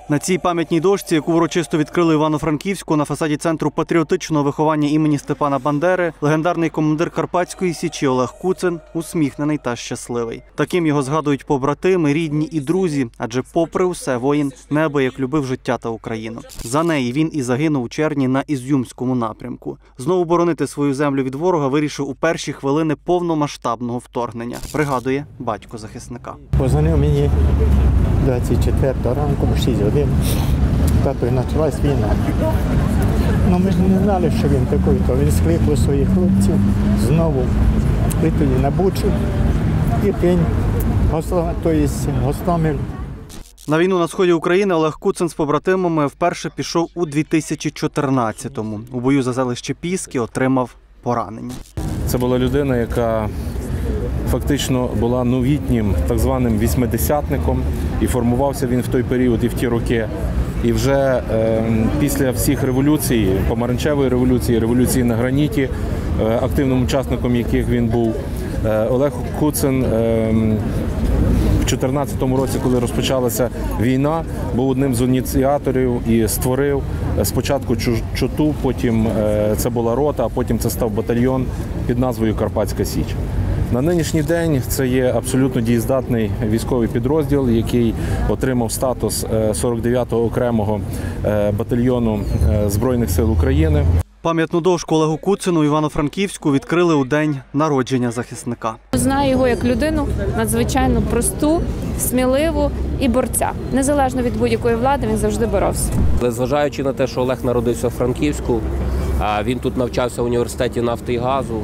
На цій пам'ятній дошці, яку урочисто відкрили в Івано-Франківську на фасаді Центру патріотичного виховання імені Степана Бандери, легендарний командир Карпатської Січі Олег Куцин усміхнений та щасливий. Таким його згадують побратими, рідні і друзі, адже попри усе воїн неабияк любив життя та Україну. За неї він і загинув у червні на Ізюмському напрямку. Знову боронити свою землю від ворога вирішив у перші хвилини повномасштабного вторгнення, пригадує батько захисника. Позвонив мені 24 ранку, 6 годин, тато, і почалась війна. Ну, ми ж не знали, що він такий, то він скликав своїх хлопців знову, і тоді на Бучу, Ірпінь, Гостомель. На війну на сході України Олег Куцин з побратимами вперше пішов у 2014-му. У бою за селище Піски отримав поранення. Це була людина, яка фактично була новітнім так званим вісьмидесятником, і формувався він в той період і в ті роки. І вже після всіх революцій, помаранчевої революції, революції на граніті, активним учасником яких він був, Олег Куцин в 2014 році, коли розпочалася війна, був одним з ініціаторів і створив спочатку чоту, потім це була рота, а потім це став батальйон під назвою Карпатська Січ. На нинішній день це є абсолютно дієздатний військовий підрозділ, який отримав статус 49-го окремого батальйону Збройних сил України. Пам'ятну дошку Олегу Куцину в Івано-Франківську відкрили у день народження захисника. Знаю його як людину надзвичайно просту, сміливу і борця. Незалежно від будь-якої влади, він завжди боровся. Зважаючи на те, що Олег народився в Франківську, він тут навчався в університеті нафти і газу,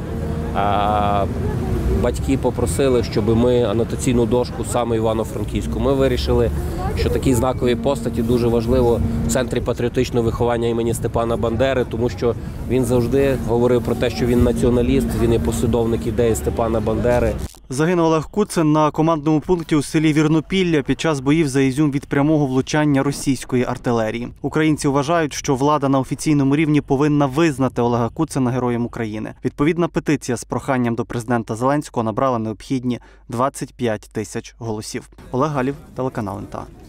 батьки попросили, щоб ми анотаційну дошку саме Івано-Франківську. Ми вирішили, що такі знакові постаті дуже важливо в Центрі патріотичного виховання імені Степана Бандери, тому що він завжди говорив про те, що він націоналіст, він є послідовник ідеї Степана Бандери. Загинув Олег Куцин на командному пункті у селі Вірнопілля під час боїв за Ізюм від прямого влучання російської артилерії. Українці вважають, що влада на офіційному рівні повинна визнати Олега Куцина Героєм України. Відповідна петиція з проханням до президента Зеленського набрала необхідні 25 тисяч голосів. Олег Галів, телеканал НТА.